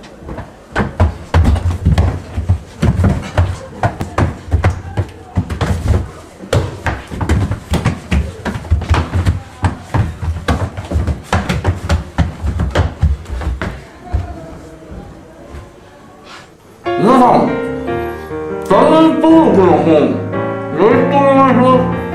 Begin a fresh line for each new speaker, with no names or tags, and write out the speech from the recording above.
皆さん、チャンネル登録の方、よろしくお願いします。